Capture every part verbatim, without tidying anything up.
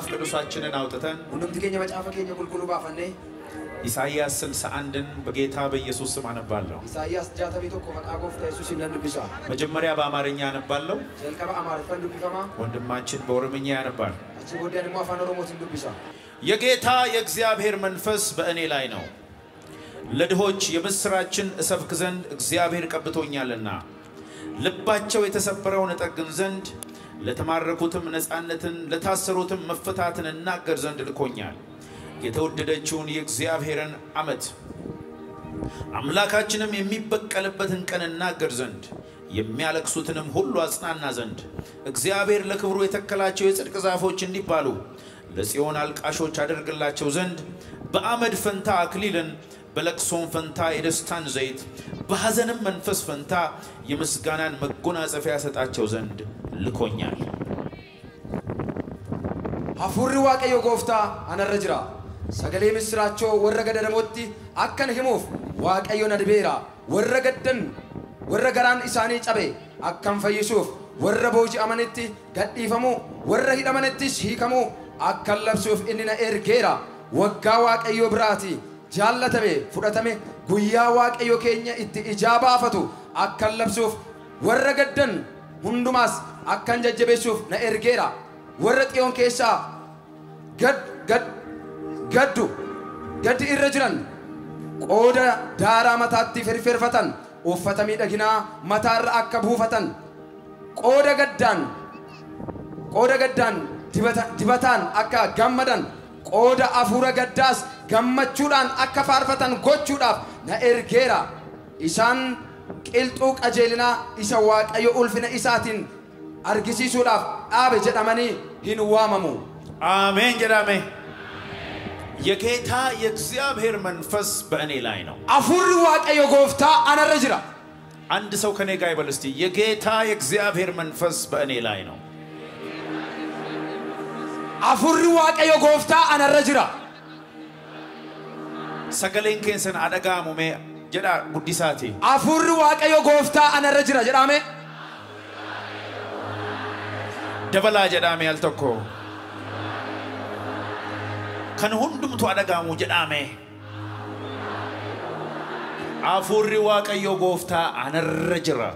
ቅዱሳችንን አውጥተን ሁሉም ትገኘ መጽሐፈ ከኛ ቁልቁሉ ባፈኔ ኢሳይያስ ስልሳ አንድን በጌታ በኢየሱስ ስም አነባለሁ ኢሳይያስ ጃተቤ ቶኮ መቃ ጎፍታ ኢየሱስ እንደንብሳ መጀመሪያ በአማርኛ አነባለሁ ጀልቀባ አማር ፈንዱ ቢፈማ ወንድማችን በኦሮምኛ ያነባል እቺ ወዲያን ሞ አፋን ኦሮሞት እንደብሳ የጌታ የእግዚአብሔር መንፈስ በእኔ ላይ ነው ለድሆች የምስራችን እሰብክ ዘንድ እግዚአብሔር ቀብቶኛልና ልባቸው የተሰበረውን እጠግን ዘንድ ለተማረኩትም ነፃነትን ለታሰሩትም መፈታትን እናገር ዘንድ ልኮኛል የተወደደችውን የእግዚአብሔርን ዓመት አምላካችንም የሚበቀልበትን ቀን እናገር ዘንድ የሚያለቅሱትንም ሁሉ አጽናና ዘንድ እግዚአብሔር ለክብሩ የተከላቸው የጽድቅ ዛፎች እንዲባሉ ለጽዮን አልቃሾች አደርግላቸው ዘንድ በአመድ ፈንታ አክሊልን በለቅሶም ፈንታ የደስታን ዘይት በሐዘንም መንፈስ ፈንታ የምስጋናን መጎናጸፊያ ሰጣቸው ዘንድ ልኮኛል አፉሪ ዋቀዮ ጎፍታ አነረጅራ ሰገሌ ምስራቸው ወረገደ ደሞቲ አከን ህሙፍ ዋቀዮ ነድቤራ ወረገደን ወረገራን ኢሳኒ ጨቤ አከን ፈይሱፍ ወረቦጂ አመነቲ ገዲፈሙ ወረሂ አመነቲስ ሂከሙ አከን ለብሱፍ እንና ኤርጌራ ወጋ ዋቀዮ ብራቲ ጃለተቤ ፉደተሜ ጉያ ዋቀዮ ኬኛ ኢት ኢጃባፈቱ አከን ለብሱፍ ወረገደን ሁንዱማስ አከን ጀጀቤሱፍ ነኤርጌራ ወረጢዮን ኬሳ ገድ ገድ ገዱ ገድ ኢረጅራን ቆዳ ዳራ መታቲ ፍርፍርፈተን ኡፈተሚ ደጊና መታር አከቡፈተን ቆዳ ገዳን ቆዳ ገዳን ዲበታ ዲበታን አካ ገመዳን ቆዳ አፉረ ገዳስ ገመቹዳን አካ ፋርፈተን ጎቹዳፍ ነኤርጌራ ኢሳን ቂልጡ ቀጀልና ኢሰዋቀዮ ኡልፍነ ኢሳቲን አርጊሲሱዳፍ አበ ጀዳማኒ ሂንዋማሙ አሜን ጀዳሜ የጌታ የእግዚአብሔር መንፈስ በእኔ ላይ ነው አፉሪ ዋቀዮ ጎፍታ አነረጅራ አንድ ሰው ከኔ ጋር ይበል እስቲ የጌታ የእግዚአብሔር መንፈስ በእኔ ላይ ነው አፉሪ ዋቀዮ ጎፍታ አነረጅራ ሰገሌን ኬንሰን አደጋ ሙሜ ጀዳ ጉዲሳቲ አፉሪ ዋቀዮ ጎፍታ አነረጅራ ጀዳሜ ደበላ ጀዳሜ ያልተኮ kan hundumtu adagamu jedhame afurri waaqayyo gooftaa anarra jira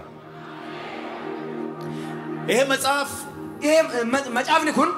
ይሄ መጽሐፍ ይሄ መጽሐፍኒ ኩን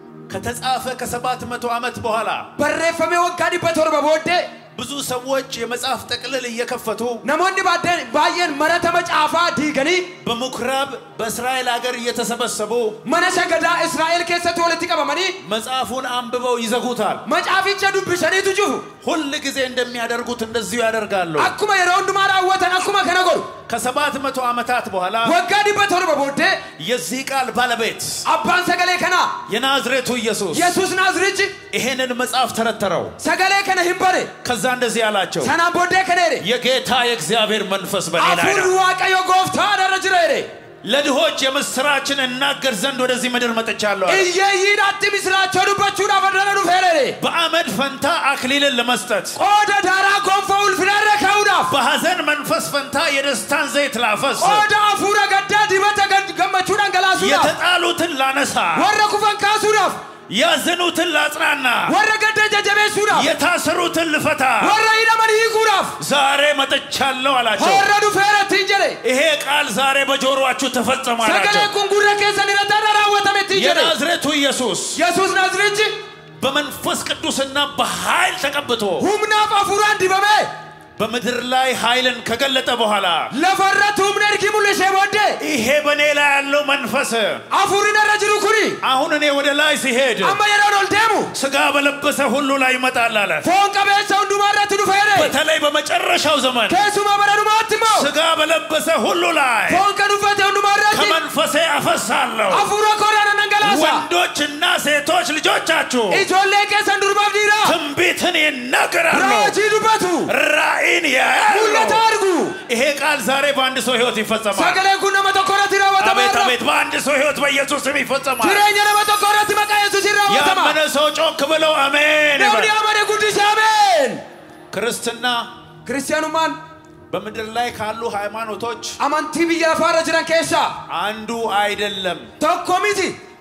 ከተጻፈ ከሰባት መቶ ዓመት በኋላ በረፈመ ወጋዲ በተወር በቦዴ ብዙ ሰዎች የመጽሐፍ ጠቅልል እየከፈቱ ነሞንዲ ባደን ባየን መረተ መጽሐፋ ዲገኒ በሙክራብ በእስራኤል ሀገር እየተሰበሰቡ መነሰገዳ እስራኤል ከሰተ ወለቲ ቀበመኒ መጽሐፉን አንብበው ይዘጉታል መጽሐፊቸ ዱብሸኒ ትጁ ሁሉ ጊዜ እንደሚያደርጉት እንደዚሁ ያደርጋሉ አኩማ የሮንዱ ማራወተን አኩማ ከነገሩ ከሰባት መቶ ዓመታት በኋላ ወጋዲ በተወር በቦዴ የዚህ ቃል ባለቤት አባን ሰገሌ ከና የናዝሬቱ ኢየሱስ ኢየሱስ ናዝሬት ይሄንን መጽሐፍ ተረተረው ሰገሌ ከነ ሂምበሬ ከዛ እንደዚህ ያላቸው ሰና ቦዴ ከነሬ የጌታ የእግዚአብሔር መንፈስ በእኔ ላይ ነው አፉሪ ዋቀዮ ጎፍታ አነረጅሬ ለድሆች የምስራችን እናገር ዘንድ ወደዚህ ምድር መጥቻለሁ እየይዳት ምስራቸው ዱባቹና ፈደረዱ ፈረሬ በአመድ ፈንታ አክሊልን ለመስጠት ቆዳ ዳራ ጎንፈውል ፍራረካውዳ በሐዘን መንፈስ ፈንታ የደስታን ዘይት ላፈስ ቆዳ አፉረ ገዳ ዲበተ ገመቹና ገላሱዳ የተጣሉትን ላነሳ ወረኩፈን ካሱዳፍ ያዘኑትን ላጽናና ወረገደ ጀጀቤሱዳ የታሰሩትን ልፈታ ወረይደመን ይጉራፍ ዛሬ መጥቻለሁ አላቸው ወረዱ ፈረት እንጀሬ ይሄ ቃል ዛሬ በጆሮአችሁ ተፈጸመ አላቸው ሰገሌ ኩንጉረ ከሰን ለተራራወተመት እንጀሬ የናዝሬቱ ኢየሱስ ኢየሱስ ናዝሬት በመንፈስ ቅዱስና በኃይል ተቀብቶ ሁምና አፉራን ዲበመ በመድር ላይ ኃይልን ከገለጠ በኋላ ለፈረቱም ነርኪሙ ለሸወደ ይሄ በኔ ላይ ያለው መንፈስ አፉሪና ረጅሩ ኩሪ አሁን እኔ ወደ ላይ ሲሄድ አማ የራዶል ደሙ ስጋ በለበሰ ሁሉ ላይ ይመጣል አለ ፎንቀ በሰው ዱማራት ዱፈረ በተለይ በመጨረሻው ዘመን ከሱማ በረዱ ማትሞ ስጋ በለበሰ ሁሉ ላይ ፎንቀ ዱፈተ ዱማራት ከመንፈሴ አፈሳለሁ አፉሮ ኮራና ነንገላሳ ወንዶችና ሴቶች ልጆቻችሁ ኢጆሌ ከሰን ዱርባብ ዲራ ትንቢትን ይናገራሉ ራጂ ዱበቱ ራእይን ያያሉ ሁለታርጉ ይሄ ቃል ዛሬ በአንድ ሰው ህይወት ይፈጸማል ሰገሌ ኩነ መተኮረት ይራወታ አቤት አቤት በአንድ ሰው ህይወት በኢየሱስ ስም ይፈጸማል ትረኛ መተኮረት መቃየሱ ይራወታ ያመነ ሰው ጮክ ብለው አሜን ነው ያመነ ጉዲስ አሜን ክርስትና ክርስቲያኑ ማን በመድር ላይ ካሉ ሃይማኖቶች አማንቲ ቢያ ፋራ ጅራን ከሻ አንዱ አይደለም ተኮሚቲ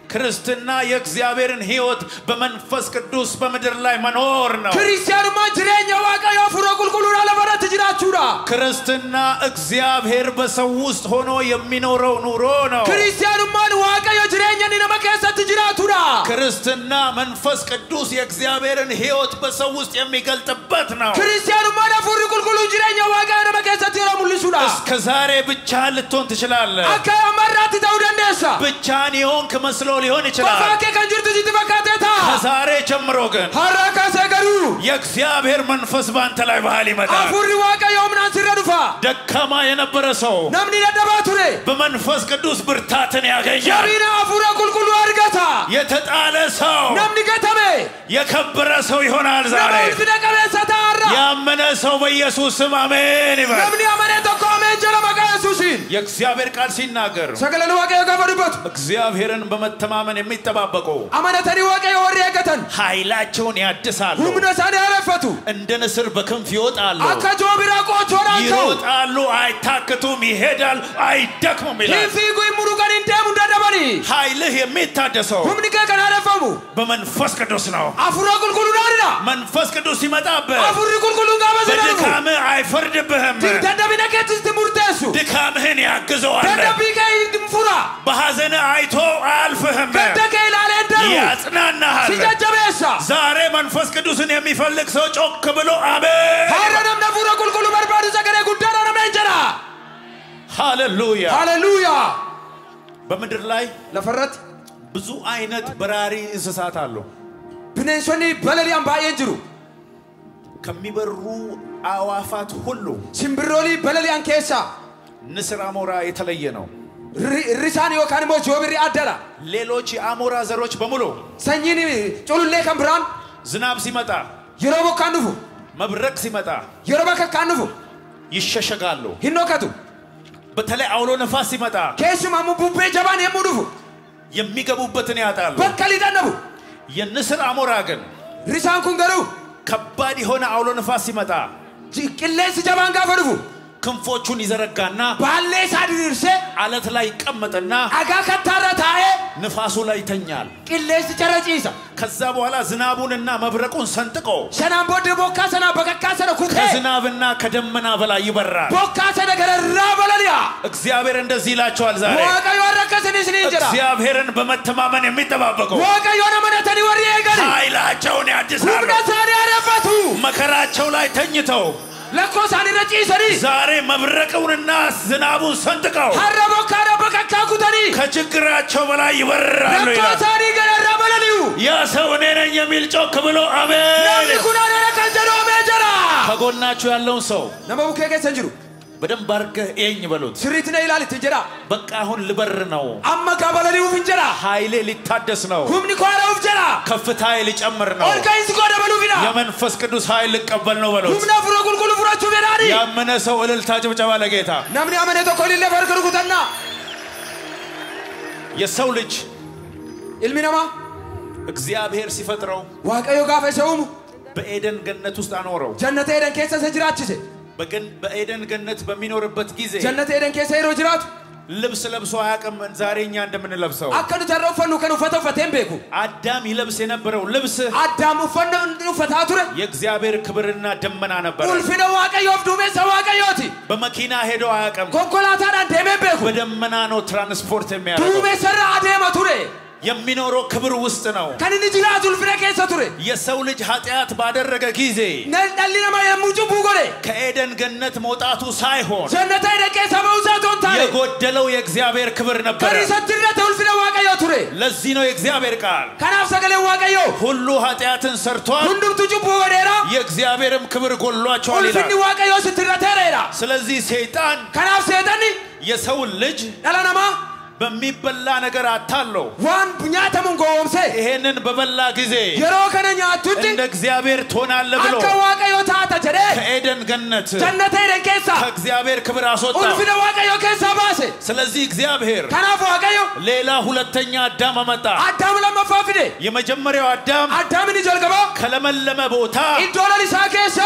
ክርስትና የእግዚአብሔርን ሕይወት በመንፈስ ቅዱስ በመድር ላይ መኖር ነው ክርስቲያኑማ ጅሬኛ ዋቀዮ ፍሮ ቁልቁሉና ለበረት ጅራቹራ ክርስትና እግዚአብሔር በሰው ውስጥ ሆኖ የሚኖረው ኑሮ ነው ክርስቲያኑማ ዋቀዮ ጅሬኛን ነመከሰት ጅራቱራ ክርስትና መንፈስ ቅዱስ የእግዚአብሔርን ሕይወት በሰው ውስጥ የሚገልጥበት ነው ክርስቲያኑማ ፍሮ ቁልቁሉ ጅሬኛ ዋቀዮ ነመከሰት ይራሙልሱራ እስከ ዛሬ ብቻ ልትሆን ትችላለህ አካያ መራት ተውደንደሳ ብቻን ይሆንክ መስሎ ሊሆን ይችላል ባፋከ ከንጅርቱ ጅትበካተታ ከዛሬ ጀምሮ ግን ሐራካ ሰገሩ የእግዚአብሔር መንፈስ ባንተ ላይ ባህል ይመጣል አፉሪ ዋቀዮ ምናን ሲረዱፋ ደካማ የነበረ ሰው ነምኒ ለደባቱሬ በመንፈስ ቅዱስ ብርታትን ያገኛል ጀሪና አፉራ ቁልቁሉ አርጋታ የተጣለ ሰው ነምኒ ገተሜ የከበረ ሰው ይሆናል ዛሬ ነምኒ ሰታራ ያመነ ሰው በኢየሱስ ስም አሜን ይበል ነምኒ አመነ ተቆመ ጀለማጋ ኢየሱስን የእግዚአብሔር ቃል ሲናገር ሰገለሉ ዋቀዮ ገበዱበት እግዚአብሔርን በመተማመን የሚጠባበቁ አመነተኒ ዋቀዮ ወሪያገተን ኃይላቸውን ያድሳሉ ሁምነሳን ያረፈቱ እንደ ንስር በክንፍ ይወጣሉ አካጆ ቢራቆቾ ናቸው ይወጣሉ አይታክቱም ይሄዳሉ አይደክሙም ይላል ይፊጉ ይሙሩ ጋር እንደሙ እንደደበኒ ኃይልህ የሚታደሰው ሁምኒከ ከን አረፈሙ በመንፈስ ቅዱስ ነው አፉራ ቁልቁሉ ናሪና መንፈስ ቅዱስ ይመጣብህ አፉሪ ቁልቁሉ ጋበዘነሩ በድካምህ አይፈርድብህም ተደብነከት ትሙርተሱ ድካምህን ያግዘዋል ተደብከይ ድምፉራ በሐዘንህ አይቶ አያልፍህም ከደከይ ላለ እንደሩ ያጽናናሃል ሲጀጀበሳ ዛሬ መንፈስ ቅዱስን የሚፈልግ ሰው ጮክ ብሎ አሜን ሐረነም ነፉራ ቁልቁሉ በርባዱ ዘገረ ጉዳና ነመንጀራ ሃሌሉያ ሃሌሉያ በመድር ላይ ለፈረት ብዙ አይነት በራሪ እንስሳት አሉ ብነንሶኒ በለሊያን ባየንጅሩ ከሚበሩ አዋፋት ሁሉ ሲምብሮሊ በለሊያን ኬሳ ንስር አሞራ የተለየ ነው ሪሳን yokanimo ጆብሪ አደላ ሌሎች የአሞራ ዘሮች በሙሉ ሰኝኒ ጩሉሌ ከምብራን ዝናብ ሲመጣ የሮቦ ካንፉ መብረቅ ሲመጣ የሮበከ ካንፉ ይሸሸጋሉ ሂኖከቱ በተለይ አውሎ ነፋስ ሲመጣ ከሽማ ሙቡቤ ጀባን የሙዱፉ የሚገቡበትን ያጣሉ በከሊ ደነቡ የንስር አሞራ ግን ሪሳን ኩንገሩ ከባድ የሆነ አውሎ ነፋስ ሲመጣ ጅቅሌስ ጀባን ጋፈሩፉ ክንፎቹን ይዘረጋና ባሌ ሳድርሴ አለት ላይ ይቀመጥና አጋ ከተራታዬ ንፋሱ ላይ ይተኛል ቅሌስ ጨረጪሳ ከዛ በኋላ ዝናቡንና መብረቁን ሰንጥቆ ሰናም ቦድ ቦካ ሰና በከካ ሰና ኩቴ ከዝናብና ከደመና በላይ ይበራል ቦካ ሰና ገረራ በለሊያ እግዚአብሔር እንደዚህ ይላቸዋል ዛሬ ዋጋ ይወረከስኒ ስኒንጀራ እግዚአብሔርን በመተማመን የሚጠባበቁ ዋጋ የሆነ መነተኒ ወሪ ይገሪ ኃይላቸውን ያድሳሉ ሁምነሳን ያረፈቱ መከራቸው ላይ ተኝተው ለኮሳኒ ረጪሰኒ ዛሬ መብረቁንና ዝናቡን ሰንጥቀው ሐረቦ ካራ በከካ ኩተኒ ከችግራቸው በላይ ይበራሉ ለኮሳኒ ገረራ በለሊዩ ያ ሰው እኔ ነኝ የሚል ጮክ ብሎ አሜን ለሚኩናነ ከንጀሮ አሜጀራ ከጎናችሁ ያለውን ሰው ነመቡ ከገ ሰንጅሩ በደንብ አድርገህ እየኝ በሉት ስሪት ነው ይላል ትንጀራ በቃ አሁን ልበር ነው አመካ በለሊው ፍንጀራ ኃይሌ ሊታደስ ነው ሁምኒ ኳራው ፍንጀራ ከፍታዬ ሊጨምር ነው ኦልካይስ ጎደ በሉ ቢና የመንፈስ ቅዱስ ኃይል ልቀበል ነው በሉት ሁምና ፍሮ ቁልቁሉ ፍራቹ ቢናኒ ያመነ ሰው እልልታ ጭብጨባ ለጌታ ነምኒ አመነ ተኮሊለ ፈርክሩኩተና የሰው ልጅ ኢልሚናማ እግዚአብሔር ሲፈጥረው ዋቀዮ ጋፈሰውሙ በኤደን ገነት ውስጥ አኖረው ጀነተ ኤደን ኬሰ ሰጅራችሴ በገን በኤደን ገነት በሚኖርበት ጊዜ ጀነተ ኤደን ኬሰ ይሮ ጅራቱ ልብስ ለብሶ አያውቅም ዛሬኛ እንደምንለብሰው አከኑ ተረፈኑ ከኑ ፈተው ፈቴም ቤኩ አዳም ይለብስ የነበረው ልብስ አዳም ፈነው እንዱ ፈታቱረ የእግዚአብሔር ክብርና ደመና ነበር ኡልፊነ ዋቀዮ ፍዱሜ ሰዋቀዮቲ በመኪና ሄዶ አያውቅም ኮንኮላታዳ ደሜ ቤኩ በደመና ነው ትራንስፖርት የሚያደርገው ዱሜ ሰራ አደመቱረ የሚኖረው ክብር ውስጥ ነው ከኒን ጅራቱ ኡልፊነ ኬሰቱረ የሰው ልጅ ኃጢአት ባደረገ ጊዜ ነልዳሊነማ የሙጁ ቡጎሬ ከኤደን ገነት መውጣቱ ሳይሆን ጀነተ ኤደን ኬሰ በውዛቶን ታለ የጎደለው የእግዚአብሔር ክብር ነበር ከሪሰትነት ኡልፊነ ዋቀዮ ቱረ ለዚህ ነው የእግዚአብሔር ቃል ከናፍ ሰገለ ዋቀዮ ሁሉ ኃጢአትን ሰርቷል ሁንዱም ትጁ ወዴራ የእግዚአብሔርም ክብር ጎሏቸዋል ኡልፊኒ ይላል ዋቀዮ ስትረተረራ ስለዚህ ሰይጣን ከናፍ ሰይጣን የሰው ልጅ ዳላናማ በሚበላ ነገር አታለው ዋን ቡኛተሙን ጎምሴ ይሄንን በበላ ጊዜ የሮ ከነኛ አቱቲ እንደ እግዚአብሔር ትሆናለህ ብሎ አከ ዋቀዮ ታታ ጀደ ከኤደን ገነት ጀነተ ኤደን ኬሳ ከእግዚአብሔር ክብር አስወጣ ኡልፊነ ዋቀዮ ኬሳ ባሴ ስለዚህ እግዚአብሔር ከናፍ ዋቀዮ ሌላ ሁለተኛ አዳም አመጣ አዳም ለመፋፍደ የመጀመሪያው አዳም አዳምን ይጀልገባ ከለመለመ ቦታ ኢዶላ ሊሳ ኬሳ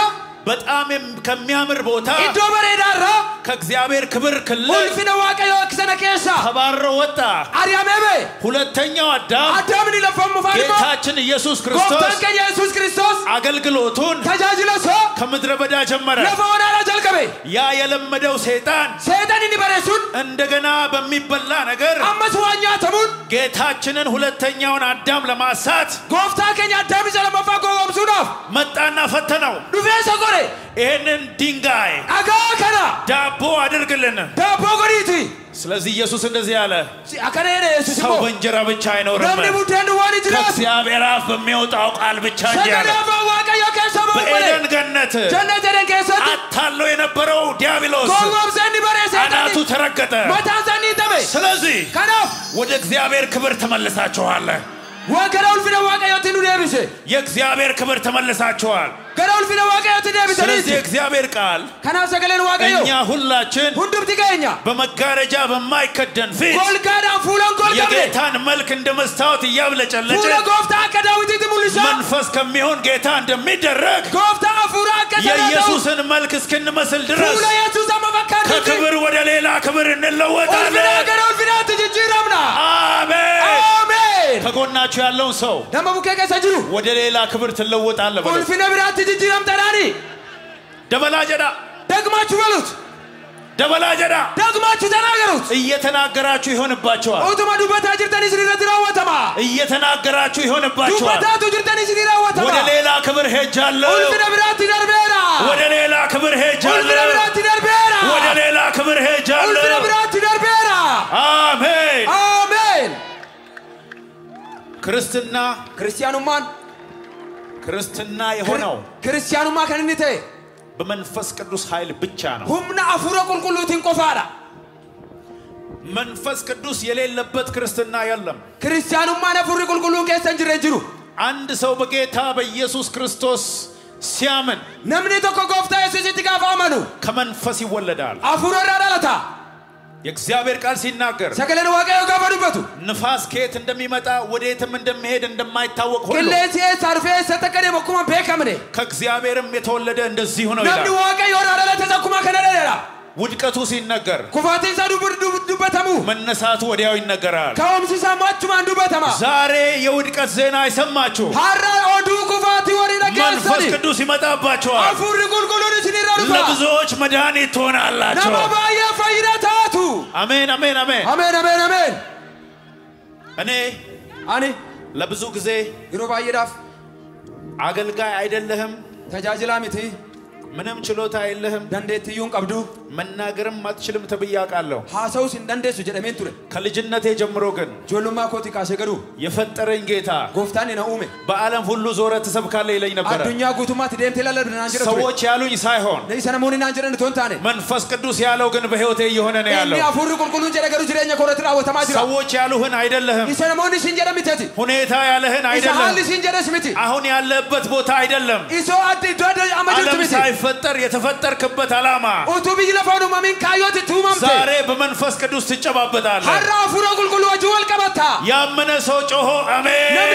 በጣም ከሚያምር ቦታ iddoo bareedaarra ከእግዚአብሔር ክብር ክልል ulfina waaqayyo kisana keessa ተባሮ ወጣ ari'amee ሁለተኛው አዳም አዳምን ለፈሙ ፋሪሞ ጌታችን ኢየሱስ ክርስቶስ ጎፍታን ከኛ ኢየሱስ ክርስቶስ አገልግሎቱን ተጃጅለሶ ከምድረ በዳ ጀመረ ለፈወናራ ጀልቀበ ያ የለመደው ሰይጣን ሰይጣን እንዲበረሱን እንደገና በሚበላ ነገር አመት ዋኛ ተሙን ጌታችንን ሁለተኛውን አዳም ለማሳት ጎፍታ ከኛ አዳም ዘለማፋ ጎምሱና መጣና ፈተነው ዱፌሰ ቆሬ ይሄንን ድንጋይ አጋከና ዳቦ አድርግልን ዳቦ ጎሪቲ ስለዚህ ኢየሱስ እንደዚህ ያለ አከነነ ኢየሱስ ሰው በእንጀራ ብቻ አይኖርም ለምን ሙደን ዋን ይችላል ከእግዚአብሔር አፍ በሚወጣው ቃል ብቻ እንጂ ያለ ሰገዳባዋቀዮ ከሰበው በኤደን ገነት ጀነት ኤደን ከሰት አታሎ የነበረው ዲያብሎስ ጎልጎብ ዘንድ በረሰ አናቱ ተረገጠ መታዘኒ ተበ ስለዚህ ከናፍ ወደ እግዚአብሔር ክብር ተመልሳችኋል ወገራውል ፍነ ዋቀዮ ትኑ ደብሰ የእግዚአብሔር ክብር ተመልሳችኋል ገራውል ፍነ ዋቀዮ ትደብሰ ስለዚህ እግዚአብሔር ቃል ከናፍ ሰገለን ዋቀዮ እኛ ሁላችን ሁንዱም ትገኛ በመጋረጃ በማይከደን ፊት ጎልጋዳ ፉለን ጎልጋዳ የጌታን መልክ እንደ መስታወት ያብለጨለጨ ፉለ ጎፍታ ከዳዊት ትሙልሻ መንፈስ ከሚሆን ጌታ እንደሚደረግ ጎፍታ ፉራ ከዳዊት የኢየሱስን መልክ እስክንመስል ድረስ ፉለ ኢየሱስ አመፈካዱ ከክብር ወደ ሌላ ክብር እንለወጣለን ገራውል ፍነ ትጅጅራምና አሜን አሜን ከጎናችሁ ያለውን ሰው ደመቡከ ከሰጅሩ ወደ ሌላ ክብር ትለወጣለህ በሉ ቁልፍነ ብራት ትጅጅራም ተራሪ ደበላጀዳ ደግማችሁ በሉት ደበላጀዳ ደግማችሁ ተናገሩት እየተናገራችሁ ይሆንባችኋል ኦቶማ ዱበታ ጅርተኒ ሲሪራው ወተማ እየተናገራችሁ ይሆንባችኋል ዱበታ ጅርተኒ ሲሪራው ወተማ ወደ ሌላ ክብር ሄጃለሁ ቁልፍነ ብራት ይደርቤራ ወደ ሌላ ክብር ሄጃለሁ ቁልፍነ ብራት ይደርቤራ ወደ ሌላ ክብር ሄጃለሁ ቁልፍነ ብራት ይደርቤራ አሜን አሜን ክርስትና ክርስቲያኑማን ክርስትና የሆነው ክርስቲያኑማ ከንንተ በመንፈስ ቅዱስ ኃይል ብቻ ነው ሁምና አፉረ ቁልቁሉትን ቆፋራ መንፈስ ቅዱስ የሌለበት ክርስትና የለም ክርስቲያኑማ ነፉሪ ቁልቁሉን ከሰን ጅረጅሩ አንድ ሰው በጌታ በኢየሱስ ክርስቶስ ሲያምን ነምኔ ተኮ ጎፍታ ኢየሱስ ይትጋፋመኑ ከመንፈስ ይወለዳል አፉረ ራራለታ የእግዚአብሔር ቃል ሲናገር ሰገለን ዋቀዮ ጋፈዱበቱ ንፋስ ከየት እንደሚመጣ ወዴትም እንደሚሄድ እንደማይታወቅ ሁሉ ቅሌት ሳርፌ ሰተከነ መኩማ በከምኔ ከእግዚአብሔርም የተወለደ እንደዚህ ሆኖ ነምኒ ይላል ዋቀዮ ራራለ ተዘኩማ ከነደራ ውድቀቱ ሲነገር ኩፋቴ ሳዱ ዱበተሙ መነሳቱ ወዲያው ይነገራል ከወም ሲሳማቹ ማንዱ በተማ ዛሬ የውድቀት ዜና አይሰማችሁ ሐራ ኦዱ ኩፋቲ ወሪ ነገሰኒ መንፈስ ቅዱስ ይመጣባችኋል አፉሪ ቁልቁሉን ሲኒራሩፋ ለብዙዎች መድኃኒት ትሆናላችሁ ነባባየ ፈይረታቱ አሜን አሜን አሜን አሜን አሜን አሜን እኔ አኔ ለብዙ ጊዜ ይሮባየዳፍ አገልጋይ አይደለህም ተጃጅላሚቲ ምንም ችሎታ የለህም ደንዴትዩን ቀብዱ መናገርም አትችልም ተብያቃለሁ ሐሳውስ እንደንደሱ ጀደሜን ቱረ ከልጅነቴ ጀምሮ ግን ጆሉማ ኮቲ ካሸገዱ የፈጠረኝ ጌታ ጎፍታን ነኡሜ በዓለም ሁሉ ዞረ ተሰብካለህ ይለኝ ነበር አዱኛ ጉቱማት ደምቴ ለለብና አንጀረ ሰዎች ያሉኝ ሳይሆን ለይሰነሞኒና አንጀረ እንቶንታኔ መንፈስ ቅዱስ ያለው ግን በህይወቴ እየሆነ ነው ያለው እኛ አፉሪ ቁልቁሉን ጀደገሩ ጅሬኛ ኮረትራ ወተማ ጅራ ሰዎች ያሉህን አይደለህም ይሰነሞኒ ሲንጀረ ሚተቲ ሁኔታ ያለህን አይደለም ይሰሃል ሲንጀረ ስሚቲ አሁን ያለበት ቦታ አይደለም ኢሶ አዲ ዶዶ አመጅት ዓለም ሚቲ ሳይፈጠር የተፈጠርክበት ዓላማ ኦቶቢ ለፋኑ ማሚን ካዮት ቱማምቴ ዛሬ በመንፈስ ቅዱስ ትጨባበጣለህ ሐራ አፉሪ ቁልቁሉ ወጁ ወልቀበታ ያመነ ሰው ጮሆ አሜን ነሚ